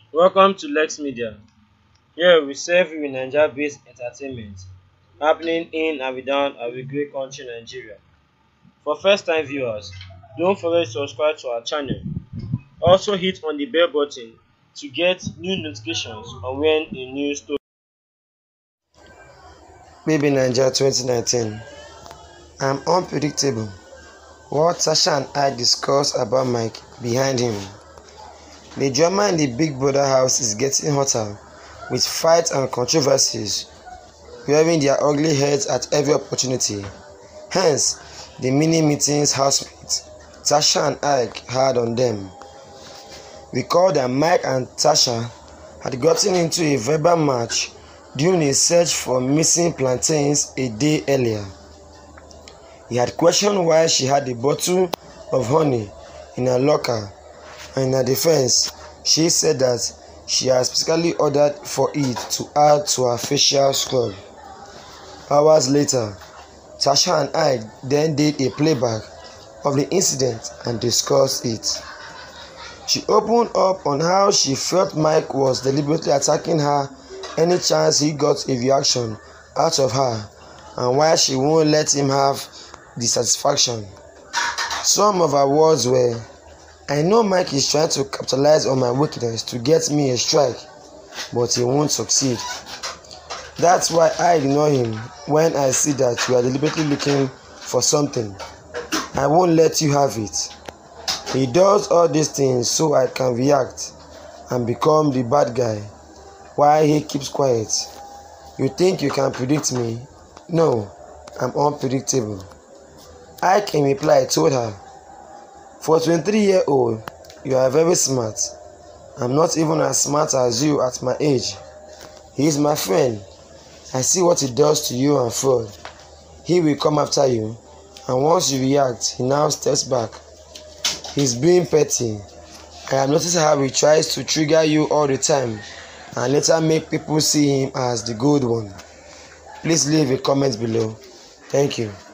Welcome to Lex Media. Here we serve you Naija-based entertainment happening in and without our great country Nigeria. For first-time viewers, don't forget to subscribe to our channel. Also hit on the bell button to get new notifications on when a new story. Baby Naija 2019. I'm unpredictable. What Tasha and I discuss about Mike behind him. The drama in the Big Brother house is getting hotter, with fights and controversies rearing their ugly heads at every opportunity. Hence, the mini meetings housemates Tasha and Ike had on them. Recall that Mike and Tasha had gotten into a verbal match during a search for missing plantains a day earlier. He had questioned why she had a bottle of honey in her locker, and in her defense, she said that she had specifically ordered for it to add to her facial scrub. Hours later, Tasha and I then did a playback of the incident and discussed it. She opened up on how she felt Mike was deliberately attacking her any chance he got a reaction out of her, and why she won't let him have the satisfaction. Some of her words were, "I know Mike is trying to capitalize on my weakness to get me a strike, but he won't succeed. That's why I ignore him when I see that you are deliberately looking for something. I won't let you have it. He does all these things so I can react and become the bad guy while he keeps quiet. You think you can predict me? No, I'm unpredictable." Ike in reply told her, "For a 23-year-old, you are very smart. I'm not even as smart as you at my age. He is my friend. I see what he does to you and Fred. He will come after you, and once you react, he now steps back. He's being petty. I have noticed how he tries to trigger you all the time and later make people see him as the good one." Please leave a comment below. Thank you.